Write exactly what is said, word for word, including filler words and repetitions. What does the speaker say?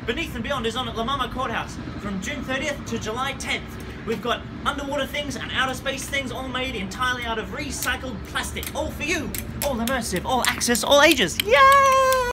Beneath and Beyond is on at La Mama Courthouse from June thirtieth to July tenth. We've got underwater things and outer space things all made entirely out of recycled plastic. All for you. All immersive, all access, all ages. Yay!